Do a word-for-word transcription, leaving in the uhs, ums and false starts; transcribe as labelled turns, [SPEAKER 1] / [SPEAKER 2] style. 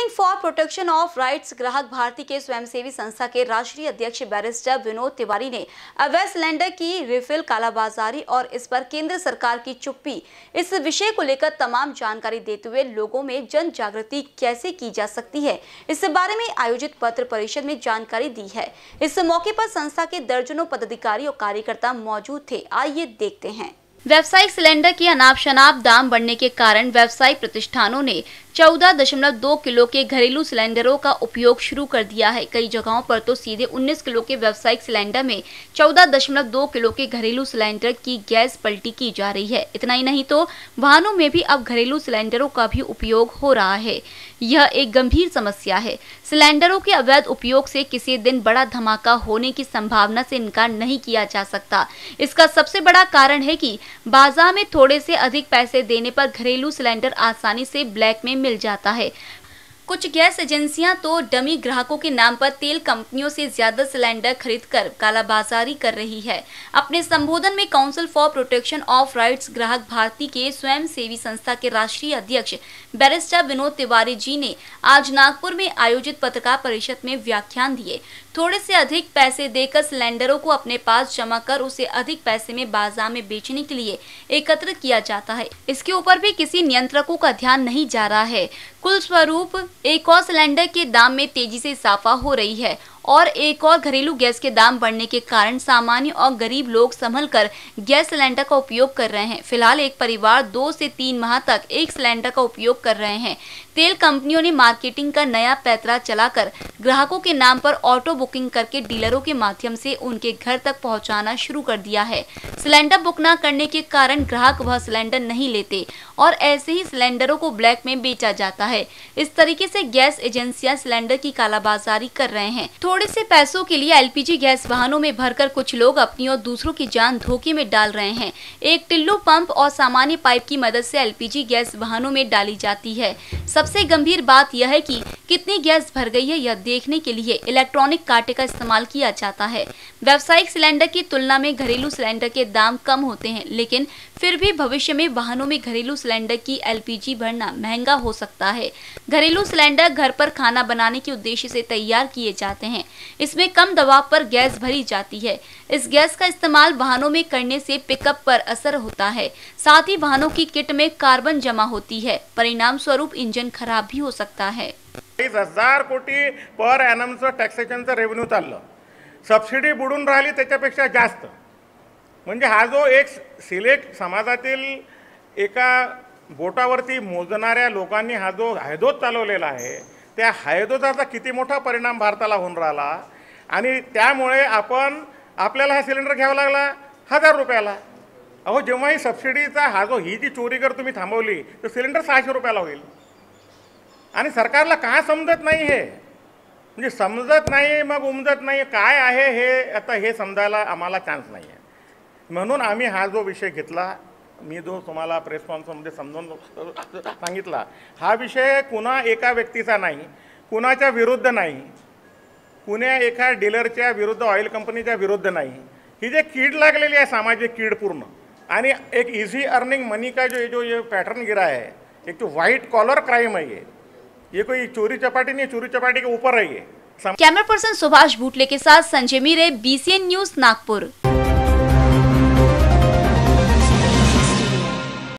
[SPEAKER 1] Standing for protection of rights Grahak Bharati के स्वयंसेवी संस्था के राष्ट्रीय अध्यक्ष बैरिस्टर विनोद तिवारी ने अवैध सिलेंडर की रिफिल, कालाबाजारी और इस पर केंद्र सरकार की चुप्पी, इस विषय को लेकर तमाम जानकारी देते हुए लोगों में जन जागृति कैसे की जा सकती है, इस बारे में आयोजित पत्र परिषद में जानकारी दी है। इस मौके पर संस्था के दर्जनों पदाधिकारी और कार्यकर्ता मौजूद थे। आइए देखते हैं। व्यावसायिक सिलेंडर के अनाप शनाप दाम बढ़ने के कारण व्यावसायिक प्रतिष्ठानों ने चौदह दशमलव दो किलो के घरेलू सिलेंडरों का उपयोग शुरू कर दिया है। कई जगहों पर तो सीधे उन्नीस किलो के व्यावसायिक सिलेंडर में चौदह दशमलव दो किलो के घरेलू सिलेंडर की गैस पलटी की जा रही है। इतना ही नहीं तो वाहनों में भी अब घरेलू सिलेंडरों का भी उपयोग हो रहा है। यह एक गंभीर समस्या है। सिलेंडरों के अवैध उपयोग से किसी दिन बड़ा धमाका होने की संभावना से इनकार नहीं किया जा सकता। इसका सबसे बड़ा कारण है कि बाजार में थोड़े से अधिक पैसे देने पर घरेलू सिलेंडर आसानी से ब्लैक में मिल जाता है। कुछ गैस एजेंसियां तो डमी ग्राहकों के नाम पर तेल कंपनियों से ज्यादा सिलेंडर खरीदकर कालाबाजारी कर रही है। अपने संबोधन में council for protection of rights Grahak Bharati के स्वयं सेवी संस्था के राष्ट्रीय अध्यक्ष बैरिस्टर विनोद तिवारी जी ने आज नागपुर में आयोजित पत्रकार परिषद में व्याख्यान दिए। थोड़े से अधिक पैसे देकर सिलेंडरों को अपने पास जमा कर उसे अधिक पैसे में बाजार में बेचने के लिए एकत्र किया जाता है। इसके ऊपर भी किसी नियंत्रकों का ध्यान नहीं जा रहा है। कुल स्वरूप एक और सिलेंडर के दाम में तेजी से इजाफा हो रही है और एक और घरेलू गैस के दाम बढ़ने के कारण सामान्य और गरीब लोग संभल कर गैस सिलेंडर का उपयोग कर रहे हैं। फिलहाल एक परिवार दो से तीन माह तक एक सिलेंडर का उपयोग कर रहे हैं। तेल कंपनियों ने मार्केटिंग का नया पैतरा चलाकर ग्राहकों के नाम पर ऑटो बुकिंग करके डीलरों के माध्यम से उनके घर तक पहुंचाना शुरू कर दिया है। सिलेंडर बुक न करने के कारण ग्राहक वह सिलेंडर नहीं लेते और ऐसे ही सिलेंडरों को ब्लैक में बेचा जाता है। इस तरीके से गैस एजेंसियां सिलेंडर की कालाबाजारी कर रहे हैं। थोड़े से पैसों के लिए एलपीजी गैस वाहनों में भरकर कुछ लोग अपनी और दूसरों की जान धोखे में डाल रहे हैं। एक टिल्लू पंप और सामान्य पाइप की मदद से एलपीजी गैस वाहनों में डाली जाती है। सबसे गंभीर बात यह है कि कितनी गैस भर गई है यह देखने के लिए इलेक्ट्रॉनिक कांटे का इस्तेमाल किया जाता है। व्यावसायिक सिलेंडर की तुलना में घरेलू सिलेंडर के दाम कम होते हैं, लेकिन फिर भी भविष्य में वाहनों में घरेलू सिलेंडर की एलपीजी भरना महंगा हो सकता है। घरेलू सिलेंडर घर पर खाना बनाने के उद्देश्य से तैयार किए जाते हैं। इसमें कम दबाव पर गैस भरी जाती है। इस गैस का इस्तेमाल वाहनों में करने से पिकअप पर असर होता है। साथ ही वाहनों की किट में कार्बन जमा होती है। परिणाम स्वरूप इंजन खराब भी हो सकता है।
[SPEAKER 2] तीस हजार कोटी पर एनमचं टॅक्सेशनचं रेव्हेन्यू चाललं, सबसिडी बुडून राहिली त्याच्यापेक्षा जास्त। म्हणजे हा जो एक सिलेक्ट समाजातील एका बोटावरती मोजणाऱ्या लोकांनी हा जो हायदोत चालवलेला आहे, त्या हायदोताचा किती मोठा परिणाम भारताला होऊन राहिला आणि त्यामुळे आपण आपल्याला हा सिलेंडर घ्यावा लागला हजार रुपयाला। अहो जेव्हा ही सबसिडीचा हा जो ही जी चोरी कर तुम्ही थांबवली तर सिलेंडर सहाशे रुपयाला होईल आणि सरकारला का समजत नाही हे, म्हणजे समजत नाही मग उमजत नाही काय आहे हे आता हे समजायला आम्हाला चान्स नाही आहे। म्हणून आम्ही हा जो विषय घेतला, मी जो तुम्हाला प्रेस कॉन्फरन्समध्ये समजून सांगितला, हा विषय कुणा एका व्यक्तीचा नाही, कुणाच्या विरुद्ध नाही, कुण्या एका डीलरच्या विरुद्ध, ऑइल कंपनीच्या विरुद्ध नाही। ही जे कीड लागलेली आहे, सामाजिक कीड पूर्ण, आणि एक इजी अर्निंग मनी का जो जो ये पैटर्न गिरा है, एक तो व्हाइट कॉलर क्राइम है, ये ये कोई चोरी चपाटी नहीं, चोरी चपाटी के ऊपर है ये।
[SPEAKER 1] कैमरा पर्सन सुभाष भूटले के साथ संजय मीरे, बीसीएन न्यूज, नागपुर।